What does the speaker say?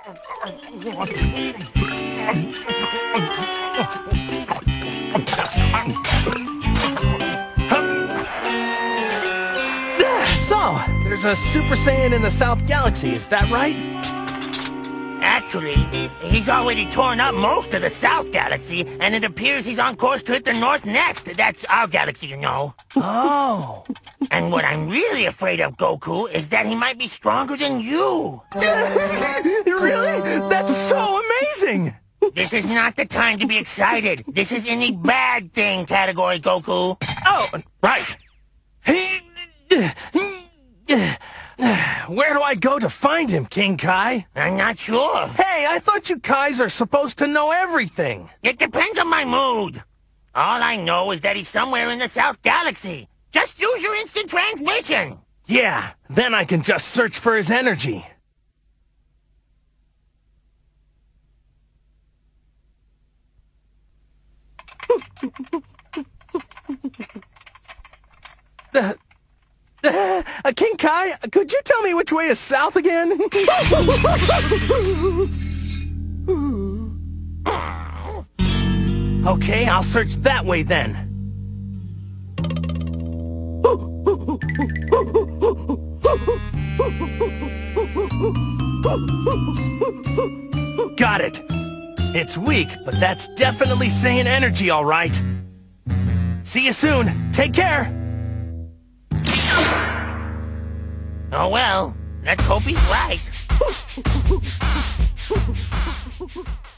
So, there's a Super Saiyan in the South Galaxy, is that right? Actually, he's already torn up most of the South Galaxy, and it appears he's on course to hit the North next. That's our galaxy, you know. Oh. And what I'm really afraid of, Goku, is that he might be stronger than you. Really? That's so amazing! This is not the time to be excited. This is in the bad thing category, Goku. Oh, right. Where do I go to find him, King Kai? I'm not sure. Hey, I thought you Kais are supposed to know everything. It depends on my mood. All I know is that he's somewhere in the South Galaxy. Just use your instant transmission. Yeah, then I can just search for his energy. King Kai, could you tell me which way is south again? Okay, I'll search that way then. Got it. It's weak, but that's definitely Saiyan energy, all right. See you soon. Take care. Oh well, let's hope he's right.